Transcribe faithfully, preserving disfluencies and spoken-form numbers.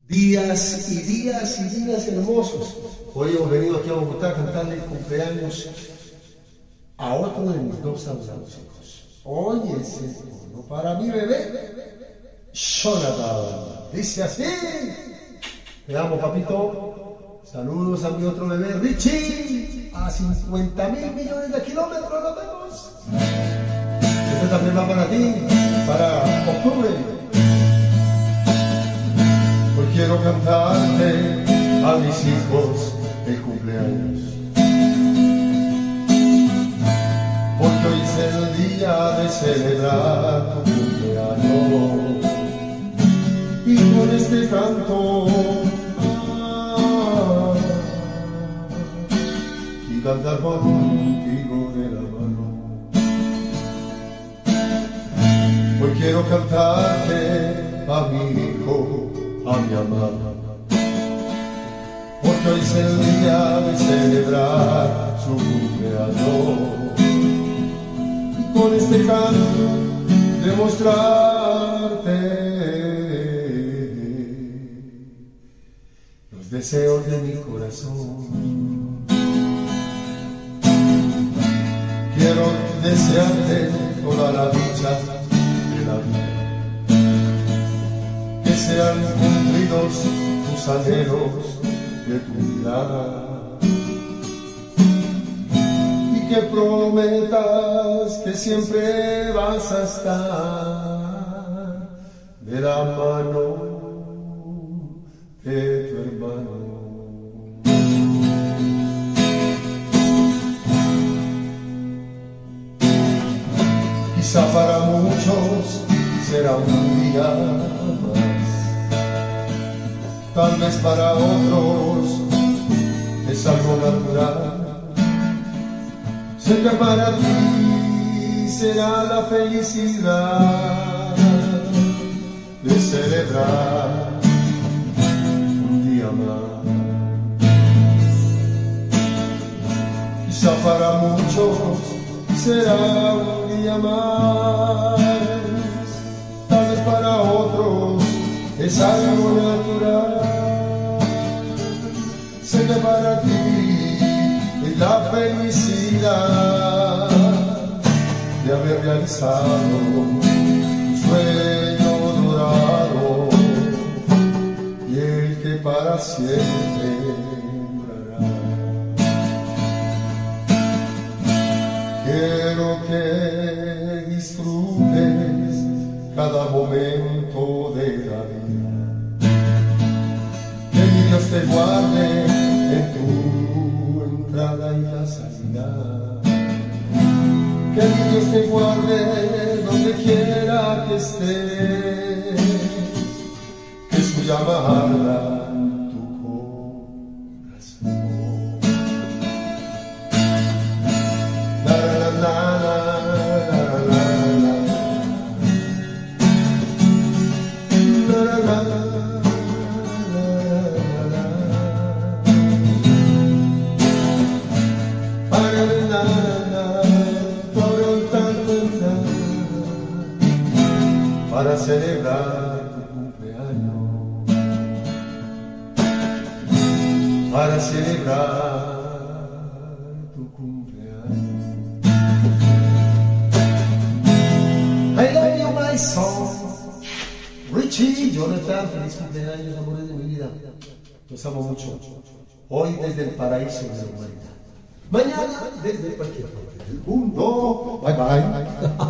Días y días y días hermosos. Hoy hemos venido aquí a Bogotá a cantarle el cumpleaños a otro de mis dos adorados hijos. Oye, ese tono para mi bebé, Jonathan. Dice así: te amo, papito. Saludos a mi otro bebé, Richie. A cincuenta mil millones de kilómetros nos vemos. Este también va para ti, para octubre. Hoy quiero cantarte a mis hijos el cumpleaños, porque hoy es el día de celebrar tu cumpleaños. Y con este canto ah, y cantar contigo de la mano. Hoy quiero cantarte a mi hijo, a mi amada, porque hoy es el día de celebrar su cumpleaños. Y con este canto demostrarte los deseos de mi corazón. Quiero desearte toda la dicha de la vida, que sean cumplidos tus anhelos de tu vida, y que prometas que siempre vas a estar de la mano de tu hermano. Quizá para muchos será un día más, tal vez para otros es algo natural. Sé que para ti será la felicidad de celebrar un día más. Quizá para muchos será un día más, tal vez para otros es algo natural. Sé que para ti es la felicidad de haber realizado un sueño dorado, y el que para siempre durará. Quiero que disfrutes cada momento de la vida, que mi Dios te guarde en tu entrada y la salida, que mi Dios te guarde donde quiera que estés, que su llama arda en tu corazón. La, la, la, la, la, la, la, la, la. Para celebrar tu cumpleaños, para celebrar tu cumpleaños. I love you, my son. Richie, Jonathan, feliz cumpleaños, amores de mi vida. Los amo mucho. Hoy desde el paraíso de la humanidad. Mañana desde cualquier parte del mundo. Bye bye.